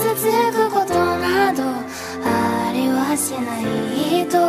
傷つくことなどありはしないと